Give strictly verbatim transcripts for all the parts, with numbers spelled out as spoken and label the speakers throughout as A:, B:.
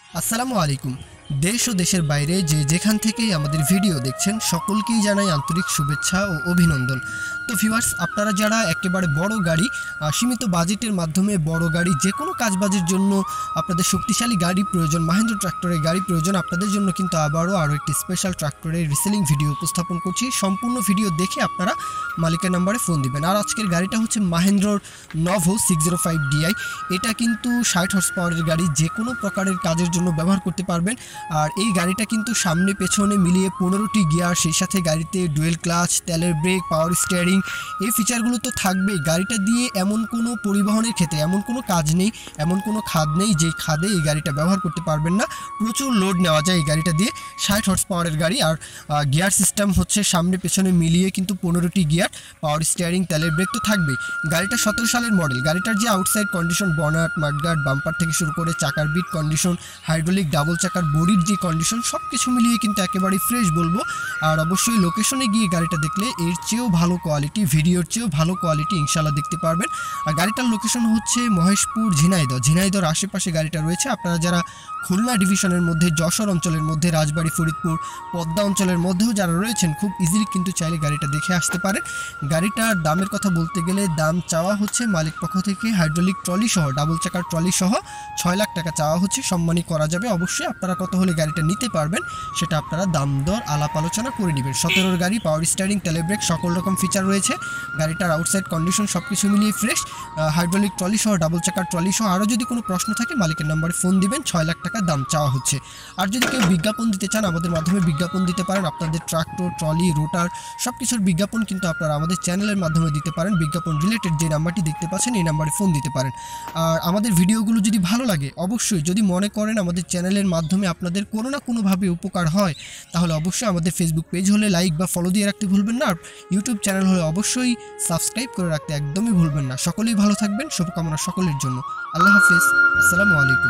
A: আসসালামু আলাইকুম। দেশ ও দেশের বাইরে যে যেখান থেকেই আমাদের ভিডিও দেখছেন সকলকেই জানাই আন্তরিক শুভেচ্ছা ও অভিনন্দন। তো ভিউয়ার্স, আপনারা যারা একেবারে বড় গাড়ি, সীমিত বাজেটের মাধ্যমে বড় গাড়ি যে কোনো কাজবাজের জন্য আপনাদের শক্তিশালী গাড়ি প্রয়োজন, মাহেন্দ্র ট্রাক্টরের গাড়ি প্রয়োজন, আপনাদের জন্য কিন্তু আবারও আরও একটি স্পেশাল ট্রাক্টরের রিসেলিং ভিডিও উপস্থাপন করছি। সম্পূর্ণ ভিডিও দেখে আপনারা মালিকের নাম্বারে ফোন দিবেন। আর আজকের গাড়িটা হচ্ছে মাহেন্দ্রর Novo six zero five DI. এটা কিন্তু ষাট হর্স পাওয়ারের গাড়ি, যে কোনো প্রকারের কাজের জন্য ব্যবহার করতে পারবেন। আর এই গাড়িটা কিন্তু সামনে পেছনে মিলিয়ে পনেরোটি গিয়ার, সেই সাথে গাড়িতে ডুয়েল ক্লাচ, তেলের ব্রেক, পাওয়ার স্টিয়ারিং, এই ফিচারগুলো তো থাকবেই। গাড়িটা দিয়ে এমন কোনো পরিবহনের ক্ষেত্রে এমন কোনো কাজ নেই, এমন কোনো খাদ নেই যে খাদে এই গাড়িটা ব্যবহার করতে পারবেন না। প্রচুর লোড নেওয়া যায় এই গাড়িটা দিয়ে। ষাট হর্স পাওয়ারের গাড়ি। আর গিয়ার সিস্টেম হচ্ছে সামনে পেছনে মিলিয়ে কিন্তু পনেরোটি গিয়ার, পাওয়ার স্টিয়ারিং, তেলের ব্রেক তো থাকবেই। গাড়িটা সতেরো সালের মডেল। গাড়িটার যে outside condition, bonnet, mudguard, bumper থেকে শুরু করে চাকার বিট কন্ডিশন, হাইড্রোলিক ডাবল চাকার বডির যে কন্ডিশন, সব কিছু মিলিয়ে কিন্তু একেবারেই ফ্রেশ বলবো। আর অবশ্যই লোকেশনে গিয়ে গাড়িটা দেখলে এর চেয়েও ভালো কোয়ালিটি, ভিডিওর চেয়েও ভালো কোয়ালিটি ইনশাল্লাহ দেখতে পারবেন। আর গাড়িটার লোকেশন হচ্ছে মহেশপুর, ঝিনাইদহ। ঝিনাইদহর আশেপাশে গাড়িটা রয়েছে। আপনারা যারা খুলনা ডিভিশনের মধ্যে, যশোর অঞ্চলের মধ্যে, রাজবাড়ী, ফরিদপুর, পদ্মা অঞ্চলের মধ্যেও যারা রয়েছেন, খুব ইজিলি কিন্তু চাইলে গাড়িটা দেখে আসতে পারেন। গাড়িটার দামের কথা বলতে গেলে দাম চাওয়া হচ্ছে মালিক পক্ষ থেকে হাইড্রোলিক ট্রলি সহ, ডাবল চাকার ট্রলি সহ ছয় লাখ টাকা চাওয়া হচ্ছে। সম্মানী করা যাবে। অবশ্যই আপনারা কত হলে গাড়িটা নিতে পারবেন সেটা আপনারা দাম দর আলাপ আলোচনা করে নেবেন। সতেরোর গাড়ি, পাওয়ার স্টিয়ারিং, টেলেব্রেক, সকল রকম ফিচার রয়েছে। গাড়িটার আউটসাইড কন্ডিশন সব কিছু মিলিয়ে ফ্রেশ। হাইড্রোলিক ট্রলি সহ, ডাবল চাকার ট্রলি সহ। আরও যদি কোনো প্রশ্ন থাকে মালিকের নাম্বারে ফোন দিবেন। ছয় লাখ টাকা দাম চাওয়া হচ্ছে। আর যদি কেউ বিজ্ঞাপন দিতে চান আমাদের মাধ্যমে বিজ্ঞাপন দিতে পারেন। আপনাদের ট্রাক্টর, ট্রলি, রোটার সব কিছুর বিজ্ঞাপন কিন্তু আপনারা আমাদের চ্যানেলের মাধ্যমে দিতে পারেন। বিজ্ঞাপন রিলেটেড যে নাম্বারটি দেখতে পাচ্ছেন এই নাম্বারে ফোন দিতে পারেন। আর আমাদের ভিডিওগুলো যদি ভালো লাগে, অবশ্যই যদি মনে করেন আমাদের চ্যানেলের মাধ্যমে আপনাদের কোনো না কোনোভাবে উপকার হয়, তাহলে অবশ্যই আমাদের ফেসবুক পেজ হলে লাইক বা ফলো দিয়ে রাখতে ভুলবেন না। আর ইউটিউব চ্যানেল হলে অবশ্যই সাবস্ক্রাইব করে রাখতে একদমই ভুলবেন না। সকলেই ভালো থাকবেন। শুভকামনা সকলের জন্য। আল্লাহ হাফিজ। আসসালামু আলাইকুম।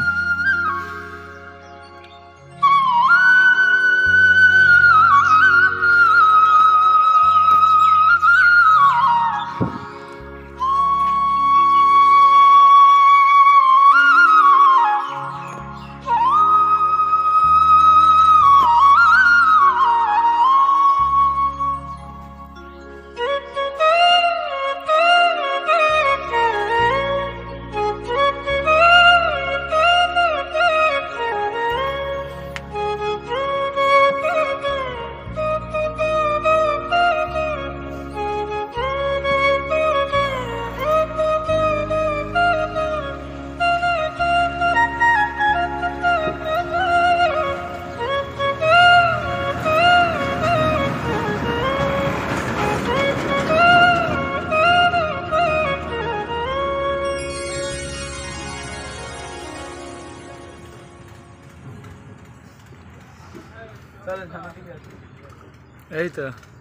B: এই তো